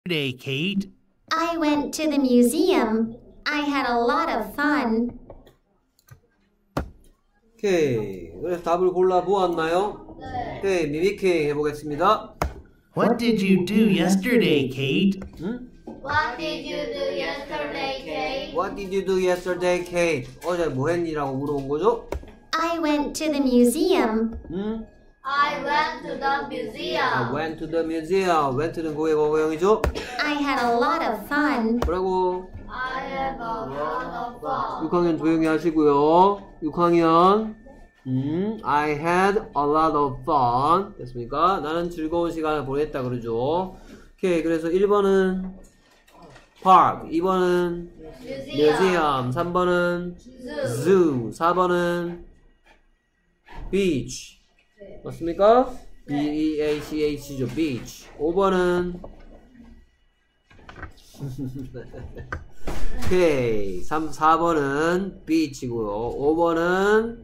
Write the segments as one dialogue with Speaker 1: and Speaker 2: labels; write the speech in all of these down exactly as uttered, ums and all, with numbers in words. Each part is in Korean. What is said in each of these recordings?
Speaker 1: Today, Kate?
Speaker 2: I went to the museum. I had a lot of fun.
Speaker 3: 오케이. 그래서 답을 골라 보았나요?
Speaker 4: 네.
Speaker 3: 오케이. 미미킹 해보겠습니다.
Speaker 1: What did you do yesterday, Kate?
Speaker 3: 응?
Speaker 4: What did you do yesterday, Kate?
Speaker 3: What did you do yesterday, Kate? 어제 뭐 했니라고 물어본 거죠?
Speaker 2: I went to the museum.
Speaker 3: 응?
Speaker 4: I went to the museum.
Speaker 3: I went to the museum. went는 고의 과거형이죠?
Speaker 2: I had a lot of fun.
Speaker 3: 뭐라고?
Speaker 4: I have a lot of fun.
Speaker 3: 육 학년 조용히 하시고요. 육 학년 음, I had a lot of fun. 됐습니까? 나는 즐거운 시간을 보냈다 그러죠. 오케이. 그래서 일 번은 park, 이 번은
Speaker 4: Museum.
Speaker 3: museum, 삼 번은
Speaker 4: Zoo.
Speaker 3: zoo, 사 번은 beach. 맞습니까? B E A C H죠. beach. 오 번은 오케이. 삼, 사 번은 beach고요. 오 번은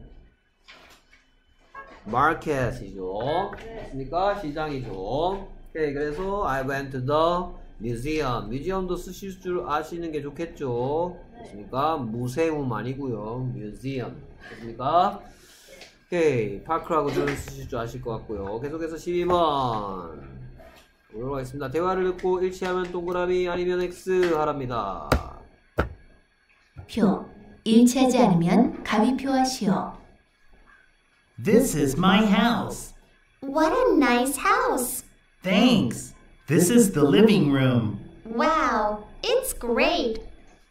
Speaker 3: market이죠. 맞습니까? 시장이죠. 오케이. 그래서 I went to the museum. 뮤지엄도 쓰실 줄 아시는 게 좋겠죠. 맞습니까? 무세움 아니고요. museum. 맞습니까? 오케이. 파크라고 저는 쓰실 줄 아실 것 같고요. 계속해서 십이 번 보도록 하겠습니다. 대화를 듣고 일치하면 동그라미 아니면 X 하랍니다.
Speaker 5: 표. 일치하지 않으면 가위표 하시오.
Speaker 1: This is my house.
Speaker 2: What a nice house.
Speaker 1: Thanks. This is the living room.
Speaker 2: Wow, it's great.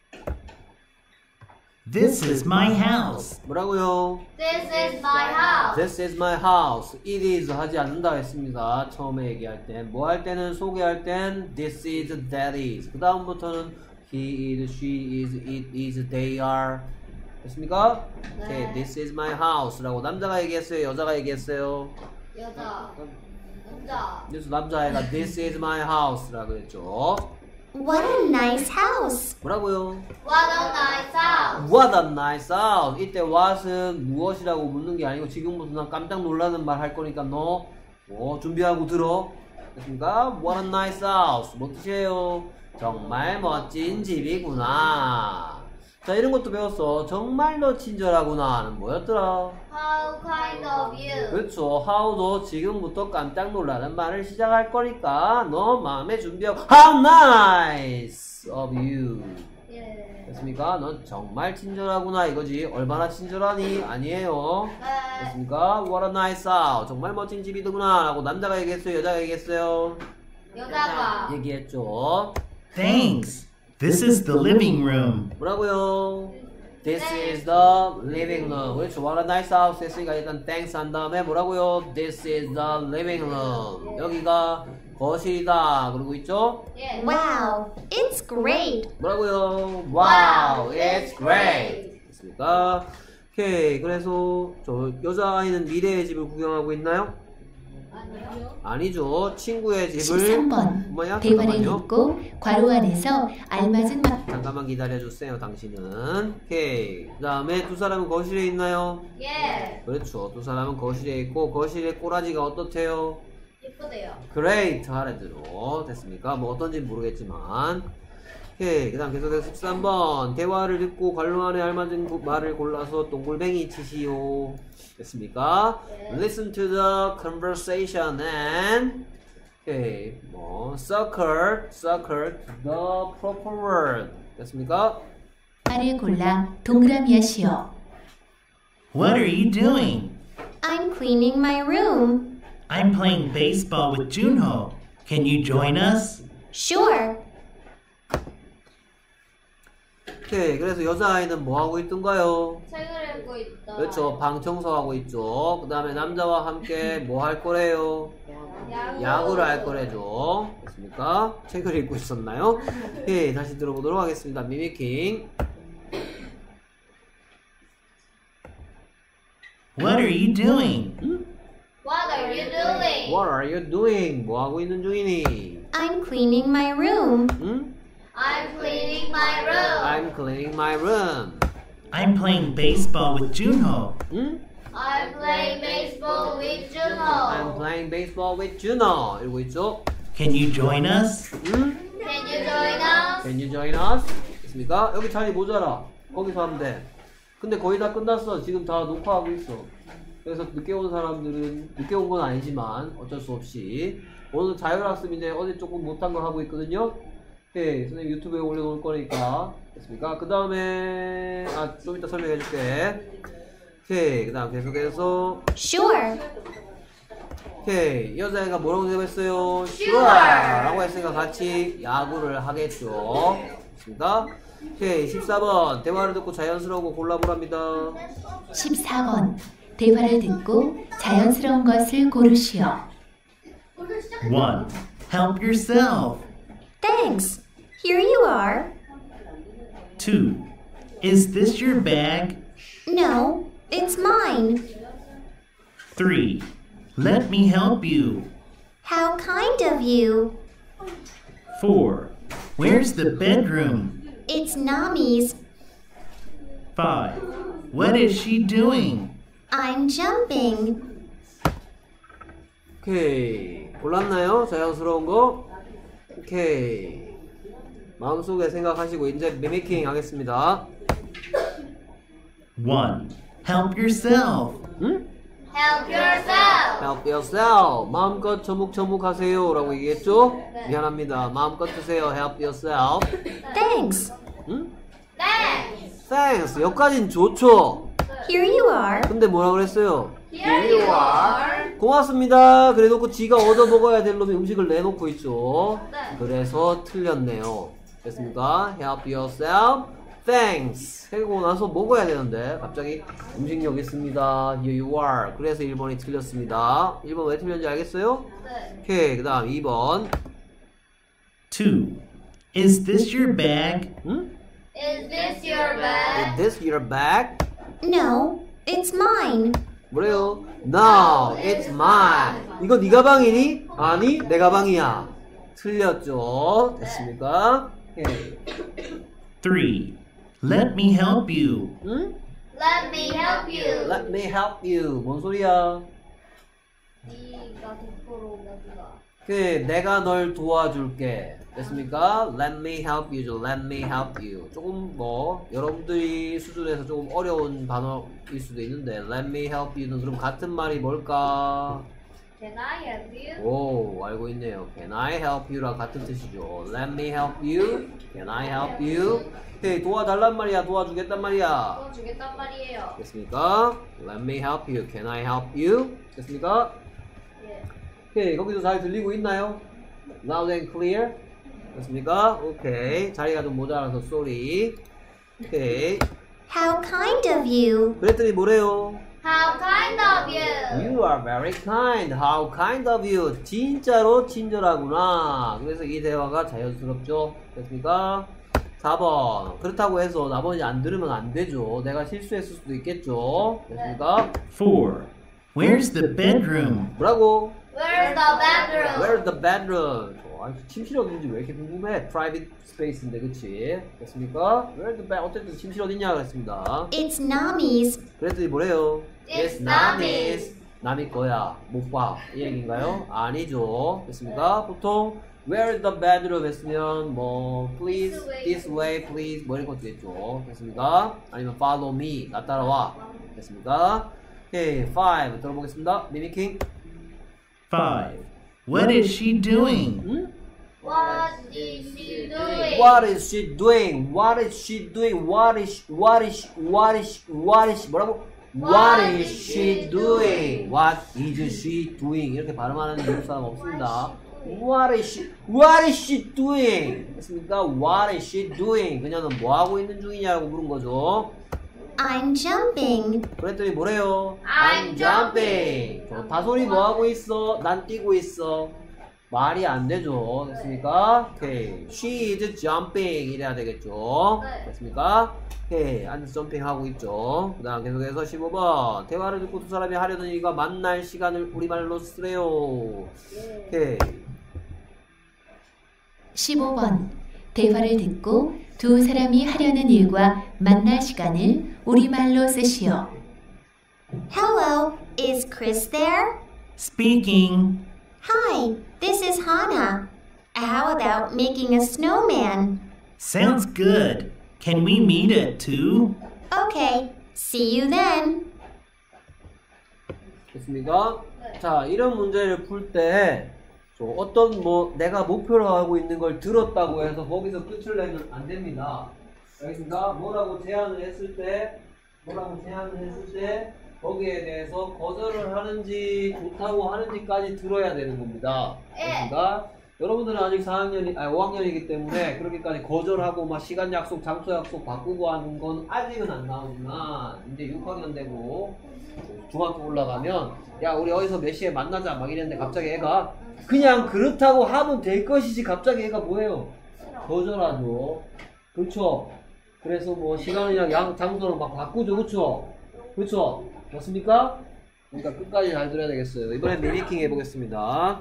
Speaker 1: This is my house.
Speaker 3: 뭐라고요?
Speaker 4: This is my house.
Speaker 3: This is my house. It is 하지 않는다 했습니다. 처음에 얘기할 땐. 뭐 할 때는 소개할 땐 This is, that is. 그 다음부터는 He is, she is, it is, they are. 됐습니까?
Speaker 4: 네.
Speaker 3: 오케이. This is my house 라고 남자가 얘기했어요? 여자가 얘기했어요?
Speaker 4: 여자. 남자.
Speaker 3: 그래서 남자애가 This is my house 라고 했죠.
Speaker 2: What a nice house.
Speaker 3: 뭐라고요?
Speaker 4: What a nice house.
Speaker 3: What a nice house. 이때 what은 무엇이라고 묻는 게 아니고 지금부터 난 깜짝 놀라는 말 할 거니까 너 뭐 준비하고 들어. 됐습니까? What a nice house. 뭐 뜻이에요? 정말 멋진 집이구나. 자, 이런 것도 배웠어. 정말 너 친절하구나 는 뭐였더라?
Speaker 4: How kind of you.
Speaker 3: 그렇죠. how도 지금부터 깜짝 놀라는 말을 시작할 거니까 너 마음에 준비하고 How nice of you.
Speaker 4: 예.
Speaker 3: 됐습니까? 넌 정말 친절하구나 이거지. 얼마나 친절하니? 아니에요.
Speaker 4: 네.
Speaker 3: 됐습니까? What a nice house. 정말 멋진 집이더구나 라고 남자가 얘기했어요? 여자가 얘기했어요?
Speaker 4: 여자가.
Speaker 3: 얘기했죠.
Speaker 1: Thanks. This is the living room.
Speaker 3: 뭐라고요? This is the living room. 그렇죠. What a nice house 했으니까 일단 thanks 한 다음에 뭐라고요? This is the living room. 여기가 거실이다. 그러고 있죠?
Speaker 4: 예.
Speaker 2: Wow, it's great.
Speaker 3: 뭐라고요? Wow, it's great. 됐습니까? 오케이. 그래서 저 여자아이는 미래의 집을 구경하고 있나요?
Speaker 4: 아니요.
Speaker 3: 아니죠. 친구의 집을
Speaker 5: 십삼 번.
Speaker 3: 뭐야?
Speaker 5: 대화를
Speaker 3: 잠깐만요.
Speaker 5: 듣고 괄호 안에서 알맞은 마...
Speaker 3: 잠깐만 기다려주세요. 당신은. 오케이. 그 다음에 두 사람은 거실에 있나요?
Speaker 4: 예.
Speaker 3: 그렇죠. 두 사람은 거실에 있고 거실의 꼬라지가 어떻대요?
Speaker 4: 예쁘대요.
Speaker 3: Great 하래대로 됐습니까? 뭐 어떤지 모르겠지만. 오케이. 그 다음 계속해서 십삼 번 대화를 듣고 괄호 안에 알맞은 고- 말을 골라서 동글뱅이 치시오. 됐습니까?
Speaker 4: 네.
Speaker 3: Listen to the conversation and 오케이. 뭐 circle, circle the proper word. 됐습니까?
Speaker 5: 말을 골라 동그라미 하시오.
Speaker 1: What are you doing?
Speaker 2: I'm cleaning my room.
Speaker 1: I'm playing baseball with Junho. Can you join us?
Speaker 2: Sure.
Speaker 3: 오케이. 그래서 여자아이는 뭐 하고 있던가요?
Speaker 4: 책을 읽고 있다.
Speaker 3: 그렇죠. 방 청소하고 있죠. 그 다음에 남자와 함께 뭐 할 거래요?
Speaker 4: 야구.
Speaker 3: 야구를 할 거래죠. 됐습니까? 책을 읽고 있었나요? 오케이. 다시 들어보도록 하겠습니다. 미미킹.
Speaker 1: What are you doing?
Speaker 4: What are you doing?
Speaker 3: What are you doing? 뭐 하고 있는 중이니?
Speaker 2: I'm cleaning my room.
Speaker 3: 응?
Speaker 4: I'm cleaning my room.
Speaker 3: I'm cleaning my room.
Speaker 1: I'm playing baseball with Junho.
Speaker 3: 응?
Speaker 4: I'm playing baseball with Juno.
Speaker 3: I'm playing baseball with Juno. 이러고 있죠?
Speaker 1: Can you join us?
Speaker 3: 응? Can you join us? 됐습니까? 여기 자리 모자라. 거기서 하면 돼. 근데 거의 다 끝났어. 지금 다 녹화하고 있어. 그래서 늦게 온 사람들은 늦게 온 건 아니지만 어쩔 수 없이 오늘 자율학습인데 어제 조금 못한 거 하고 있거든요. 오케이, 선생님 유튜브에 올려놓을 거니까. 됐습니까? 그 다음에 아, 좀 이따 설명해 줄게. 오케이, 그 다음 계속해서
Speaker 2: Sure.
Speaker 3: 오케이, 이 여자애가 뭐라고 대답했어요?
Speaker 4: Sure.
Speaker 3: 라고 했으니까 같이 야구를 하겠죠. 됐습니까? 오케이, 십사 번 대화를 듣고 자연스러운 거 골라보랍니다.
Speaker 5: 십사 번 대화를 듣고 자연스러운 것을 고르시오.
Speaker 1: one. Help yourself.
Speaker 2: Thanks. Here you are.
Speaker 1: two. Is this your bag?
Speaker 2: No, it's mine.
Speaker 1: three. Let me help you.
Speaker 2: How kind of you.
Speaker 1: four. Where's the bedroom?
Speaker 2: It's Nami's.
Speaker 1: five. What is she doing?
Speaker 2: I'm jumping.
Speaker 3: 오케이, 골랐나요? 자연스러운 거? 오케이, 마음속에 생각하시고 이제 미미킹 하겠습니다.
Speaker 1: one. Help yourself.
Speaker 3: 응?
Speaker 4: Help yourself.
Speaker 3: Help yourself. 마음껏 저묵저묵 하세요 라고 얘기했죠? 미안합니다. 마음껏 드세요. Help yourself.
Speaker 2: Thanks.
Speaker 3: 응?
Speaker 4: Thanks.
Speaker 3: Thanks. 여기까진 좋죠?
Speaker 2: Here you are.
Speaker 3: 근데 뭐라 그랬어요?
Speaker 4: Here you are.
Speaker 3: 고맙습니다. 그래놓고 지가 얻어 먹어야 될 놈이 음식을 내놓고 있죠.
Speaker 4: 네.
Speaker 3: 그래서 틀렸네요. 됐습니까? Help yourself. Thanks. 해고 나서 먹어야 되는데 갑자기 음식 여기 있습니다. Here you are. 그래서 일 번이 틀렸습니다. 일 번 왜 틀렸는지 알겠어요?
Speaker 4: 네.
Speaker 3: 오케이. 그 다음 이 번.
Speaker 1: two. Is this your bag?
Speaker 3: 응?
Speaker 4: Is this your
Speaker 3: Is
Speaker 4: bag?
Speaker 3: this your bag?
Speaker 2: No, it's mine.
Speaker 3: 뭐래요? No, it's mine. 이거 네 가방이니? 아니, 내 가방이야. 틀렸죠? 됐습니까? 오케이.
Speaker 1: three. Let me help you.
Speaker 3: 응?
Speaker 4: Let me help you.
Speaker 3: Let me help you. 뭔 소리야?
Speaker 4: 네가 도포로 가지가.
Speaker 3: 그 내가 널 도와줄게. 됐습니까? Let me help you. Let me help you. 조금 뭐 여러분들이 수준에서 조금 어려운 단어일 수도 있는데 Let me help you는 그럼 같은 말이 뭘까?
Speaker 4: Can I help you?
Speaker 3: 오, 알고 있네요. Can I help you랑 같은 뜻이죠. Let me help you. Can I help you? 오케이, 도와달란 말이야. 도와주겠단 말이야.
Speaker 4: 도와주겠단 말이에요.
Speaker 3: 됐습니까? Let me help you. Can I help you? 됐습니까?
Speaker 4: 예.
Speaker 3: 오케이, 거기서 잘 들리고 있나요? Loud and clear? 됐습니까? 오케이, 자리가 좀 모자라서 sorry. 오케이,
Speaker 2: How kind of you.
Speaker 3: 그랬더니 뭐래요?
Speaker 4: How kind of you.
Speaker 3: You are very kind. How kind of you. 진짜로 친절하구나. 그래서 이 대화가 자연스럽죠. 됐습니까? 사 번. 그렇다고 해서 나머지 안 들으면 안 되죠. 내가 실수했을 수도 있겠죠. 됐습니까?
Speaker 1: four. Where's the bedroom?
Speaker 3: 뭐라고?
Speaker 4: Where's the bedroom?
Speaker 3: Where's the bedroom? 아, 침실 어딘지 왜 이렇게 궁금해? Private space인데, 그치? 됐습니까? Where's the bed? 어쨌든 침실 어딨냐 그랬습니다.
Speaker 2: It's Nami's.
Speaker 3: 그랬더니 뭐래요?
Speaker 4: It's Nami's.
Speaker 3: 남이 거야. 못 봐. 이 얘기인가요? 아니죠. 됐습니까? 보통 Where's the bedroom 했으면 뭐 Please, this way, please 뭐 이런 것도 있죠. 됐습니까? 아니면 Follow me. 나 따라와. 됐습니까? 오케이, five 들어보겠습니다. 미미킹.
Speaker 1: five. What is she doing?
Speaker 3: 응?
Speaker 4: What is she doing?
Speaker 3: What is she doing? What is she doing? What is what is what is what is 뭐라고? What is she doing? What is she doing? 이렇게 발음하는 미국 사람 없습니다. What is she What is she doing? 됐습니까? What is she doing? 그녀는 뭐 하고 있는 중이냐고 물은 거죠.
Speaker 2: I'm jumping.
Speaker 3: 그랬더니 뭐래요?
Speaker 4: I'm jumping.
Speaker 3: 좋다 소리 뭐 하고 있어? 난 뛰고 있어. 말이 안 되죠. 됐습니까? 오케이. She is jumping 이래야 되겠죠.
Speaker 4: 네.
Speaker 3: 됐습니까? 오케이. 앉아서 점핑하고 있죠. 그 다음 계속해서 십오 번. 대화를 듣고 두 사람이 하려는 일과 만날 시간을 우리말로 쓰래요. 오케이.
Speaker 5: 십오 번 대화를 듣고 두 사람이 하려는 일과 만날 시간을 우리말로 쓰시오.
Speaker 2: Hello, is Chris there?
Speaker 1: Speaking.
Speaker 2: Hi, this is Hannah. How about making a snowman?
Speaker 1: Sounds good. Can we meet at two?
Speaker 2: Okay, see you then.
Speaker 3: 됐습니까? 자, 이런 문제를 풀 때 어떤 뭐 내가 목표로 하고 있는 걸 들었다고 해서 거기서 끝을 내면 안 됩니다. 알겠습니까? 뭐라고 제안을 했을 때 뭐라고 제안을 했을 때 거기에 대해서 거절을 하는지 좋다고 하는지까지 들어야 되는 겁니다. 알겠습니까? 여러분들은 아직 사 학년이, 아니 오 학년이기 때문에 그렇게까지 거절하고 막 시간 약속, 장소 약속 바꾸고 하는 건 아직은 안 나오지만 이제 육 학년 되고 중학교 올라가면 야 우리 어디서 몇 시에 만나자 막 이랬는데 갑자기 애가 그냥 그렇다고 하면 될 것이지 갑자기 애가 뭐예요? 거절하죠. 그렇죠? 그래서 뭐 시간이랑 양, 장소를 막 바꾸죠. 그렇죠? 그렇죠? 맞습니까? 그러니까 끝까지 잘 들어야 되겠어요. 이번엔 미미킹 해보겠습니다.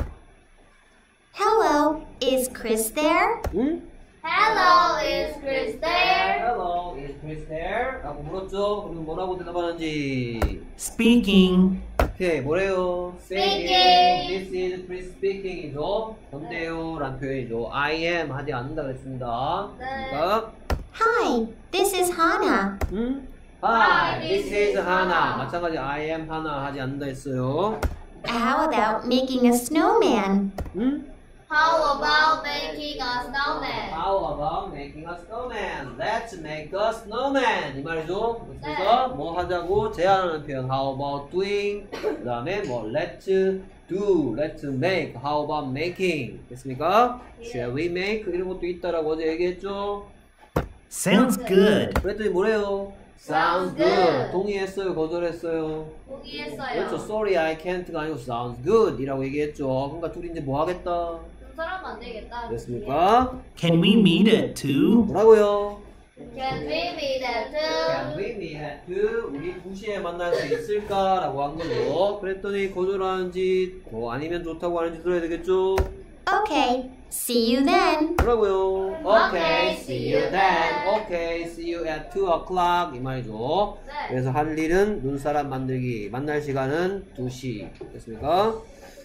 Speaker 2: Hello, is Chris there?
Speaker 3: 응?
Speaker 4: Hello, is Chris there?
Speaker 3: Hello, is Chris there? 라고 물었죠? 그럼 뭐라고 대답하는지.
Speaker 1: Speaking.
Speaker 3: 오케이, 뭐래요?
Speaker 4: Speaking.
Speaker 3: This is Chris speaking이죠. 전데요 라는 표현이죠. I am 하지 않는다 그랬습니다.
Speaker 4: 네.
Speaker 3: 그러니까
Speaker 2: Hi, this is Hannah.
Speaker 3: 응? Hi, this is Hannah. 마찬가지 I am Hannah 하지 않는다 했어요.
Speaker 2: How about making a snowman?
Speaker 3: 응?
Speaker 4: How about making a snowman?
Speaker 3: How about making a snowman? Let's make a snowman. 이 말이죠. 그래서 뭐 하자고 제안하는 표현. How about doing? 그 다음에 뭐 let's do, let's make. How about making? 됐습니까? Shall we make? 이런 것도 있다라고 어제 얘기했죠.
Speaker 1: Sounds good.
Speaker 3: 그랬더니 뭐래요? Sounds
Speaker 4: Sounds
Speaker 3: good.
Speaker 4: good.
Speaker 3: 동의했어요? 거절했어요?
Speaker 4: 포기했어요.
Speaker 3: 그렇죠. Sorry, I can't가 아니고 sounds good 이라고 얘기했죠. 그러니까 둘이 이제 뭐 하겠다?
Speaker 4: 두 사람 안 되겠다.
Speaker 3: 됐습니까?
Speaker 1: Can we meet at two?
Speaker 3: 뭐라고요?
Speaker 4: Can we meet at
Speaker 3: Can
Speaker 4: two?
Speaker 3: we meet at two? 우리 두 시에 만날 수 있을까? 라고 한 거죠. 그랬더니 거절하는지 뭐 아니면 좋다고 하는지 들어야 되겠죠?
Speaker 2: Okay, see you then.
Speaker 3: 뭐라고요?
Speaker 4: Okay, see you then.
Speaker 3: Okay, see you at two o'clock 이 말이죠.
Speaker 4: 네.
Speaker 3: 그래서 할 일은 눈사람 만들기. 만날 시간은 두 시. 됐습니까?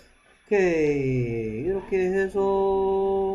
Speaker 3: 오케이. 이렇게 해서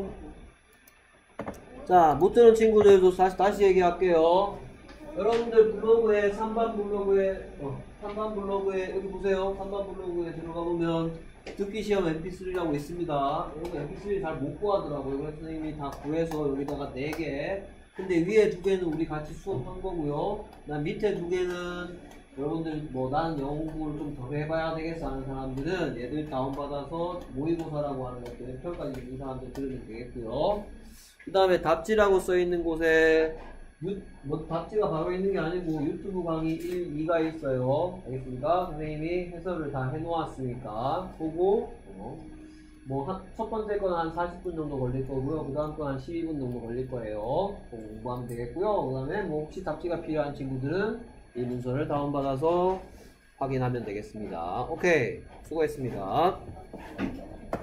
Speaker 3: 자, 못 들은 친구들도 다시, 다시 얘기할게요. 여러분들 블로그에, 삼 번 블로그에, 어, 삼 번 블로그에, 여기 보세요. 삼 번 블로그에 들어가 보면 듣기 시험 엠피쓰리라고 있습니다. 여러분 엠피쓰리 잘 못 구하더라고요. 그래서 선생님이 다 구해서 여기다가 네 개. 근데 위에 두 개는 우리 같이 수업한 거고요. 난 밑에 두 개는 여러분들 뭐 나는 영어 공부를 좀 더 해봐야 되겠어 하는 사람들은 얘들 다운받아서 모의고사라고 하는 것들 평가지 있는 사람들 들으면 되겠고요. 그 다음에 답지라고 써있는 곳에 유, 뭐 답지가 바로 있는 게 아니고 유튜브 강의 일, 이가 있어요. 알겠습니까? 선생님이 해설을 다 해놓았으니까 보고 어, 뭐 첫 번째 건 한 사십 분 정도 걸릴 거고요. 그 다음 건 한 십이 분 정도 걸릴 거예요. 공부하면 되겠고요. 그 다음에 뭐 혹시 답지가 필요한 친구들은 이 문서를 다운받아서 확인하면 되겠습니다. 오케이, 수고했습니다.